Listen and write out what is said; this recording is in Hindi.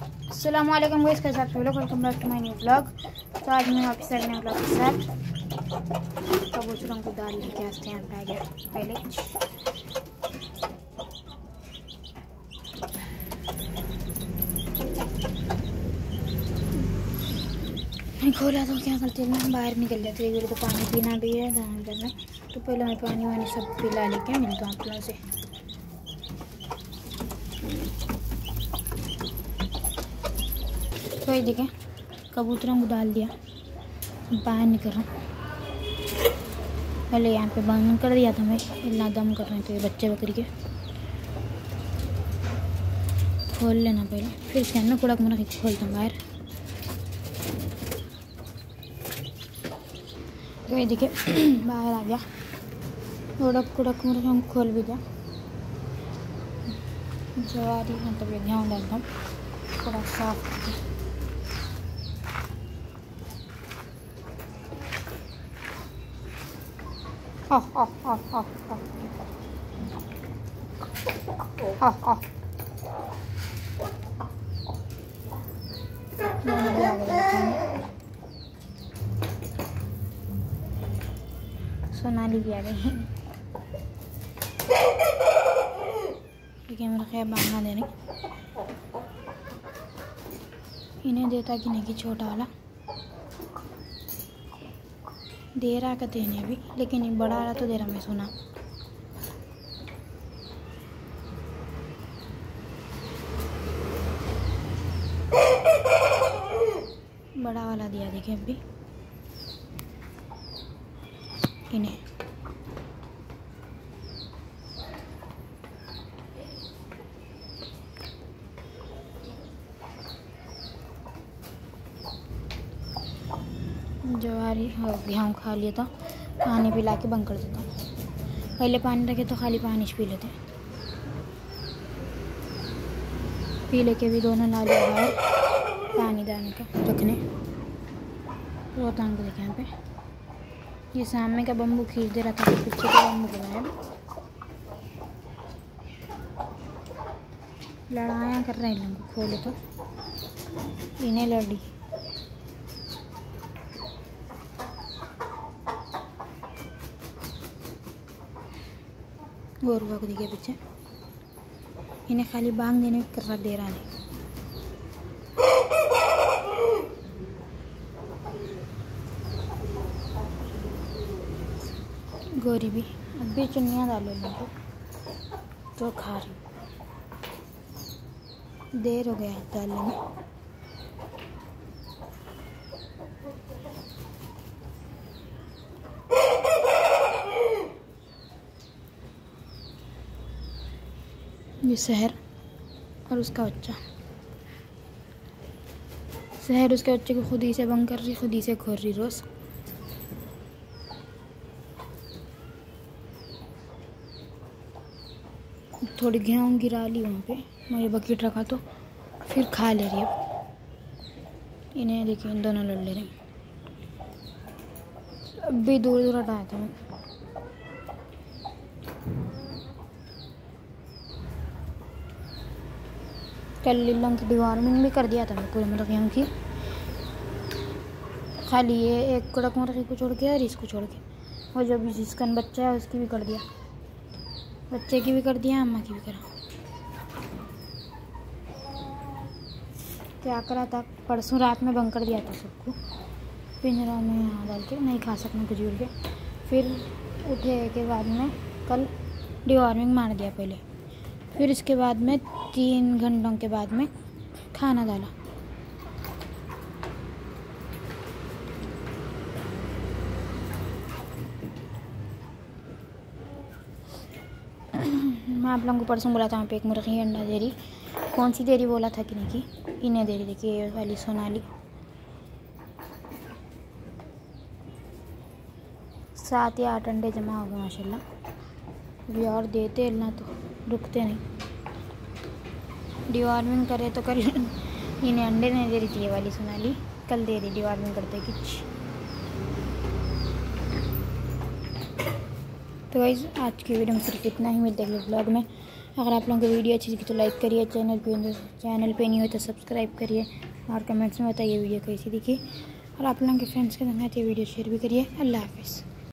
अस्सलामुअलैकुम गाइस, कैसे आप सभी लोग। Welcome back to my new blog. तो आज मैं वापस आ गया ब्लॉग के साथ कबूतरों को दाल लेके आते हैं। यहाँ पे आ गया पहले मैं खोला तो क्या करती हूँ, बाहर निकल जाती है। तो पानी पीना भी है दाना करना, तो पहले मैं पानी वानी सब पिला लेके मिलता हूँ आप लोगों से। तो ये देखें, कबूतरों को डाल दिया, बाहर निकल रहा हूँ। पहले यहाँ पे बंद कर दिया था मैं, इतना दम कर रहे थे ये बच्चे बकरी के। खोल लेना पहले, फिर इसके अंदर कूड़ा कूड़ा खींच खोलता हूँ बाहर। तो ये देखिए बाहर आ गया, कूड़ा कूड़ा खोल भी दिया। जवारी मतलब ये ध्यान डालता हूँ, थोड़ा साफ करके। सोनाली भी आ गई है। ठीक है, मेरा ख्याल बांधना देने इन्हें देता कि नहीं कि छोटा वाला दे रहा कहते इन्हें भी, लेकिन ये बड़ा वाला तो दे रहा मैं सुना। बड़ा वाला दिया देखिए अभी इन्हें। जवारी और गेहूँ खा लिया था, पानी पिला के बंद कर देता हूँ। पहले पानी रखे तो खाली पानी पी लेते, पी लेके भी दोनों ला लिया बाहर पानी दाने का रखने। वो तान को देखें यहाँ पे, ये सामने का बम्बू खींच दे रहा था, पीछे का बम्बू बनाया। लड़ाया कर रहे हैं लोगों को, खोले तो इन्हें लड़ी। गोरुआ को देखिए पीछे, इन्हें खाली बांग देने कर रहा दे रहा है। गोरी भी अभी चुनिया डालो इनको तो खा रही, देर हो गया है डालने में। ये शहर और उसका बच्चा, शहर उसके बच्चे को खुद ही से बंद कर रही, खुद ही से खोल रही रोज। थोड़ी गेहूँ गिरा ली वहाँ पे, मेरे बकेट रखा तो फिर खा ले रही है। इन्हें देखिए, इन दोनों लड़ ले रहे हैं। अभी दूर दूर हटाया था मैं। कल लीलों की डिवॉर्मिंग भी कर दिया था मैं पूरे मतलब गेहूँ की, खाली ये एक कड़क मुर्गी को छोड़ के और इसको छोड़ के, और जो भी जिसका बच्चा है उसकी भी कर दिया, बच्चे की भी कर दिया, अम्मा की भी करा। क्या करा था, परसों रात में बंद कर दिया था सबको पिंजरा में यहाँ डाल के, नहीं खा सकना कुछ उड़ के। फिर उठे के बाद में कल डिवॉर्मिंग मार दिया पहले, फिर इसके बाद में 3 घंटों के बाद में खाना डाला। मैं आप लोगों को परसों बोला था वहाँ पे एक मुर्गी अंडा दे रही, कौन सी दे रही बोला था कि नहीं कि इन्हें दे रही। देखिए ये वाली सोनाली 7 या 8 अंडे जमा हो गए माशाल्लाह। अभी और देते ना तो रुकते नहीं, डिवॉर्मिंग करे तो कल इन्हें अंडे नहीं दे रही थी ये वाली सोनाली, कल दे रही डिवॉर्मिंग करते कुछ। तो गाइस आज की वीडियो में सिर्फ इतना ही, मिलते हैं अगले ब्लॉग में। अगर आप लोगों को वीडियो अच्छी लगी तो लाइक करिए, चैनल पे नहीं हो तो सब्सक्राइब करिए और कमेंट्स में बताइए वीडियो कैसी दिखी। और आप लोगों के फ्रेंड्स के साथ ये वीडियो शेयर भी करिए। अल्लाह हाफिज़।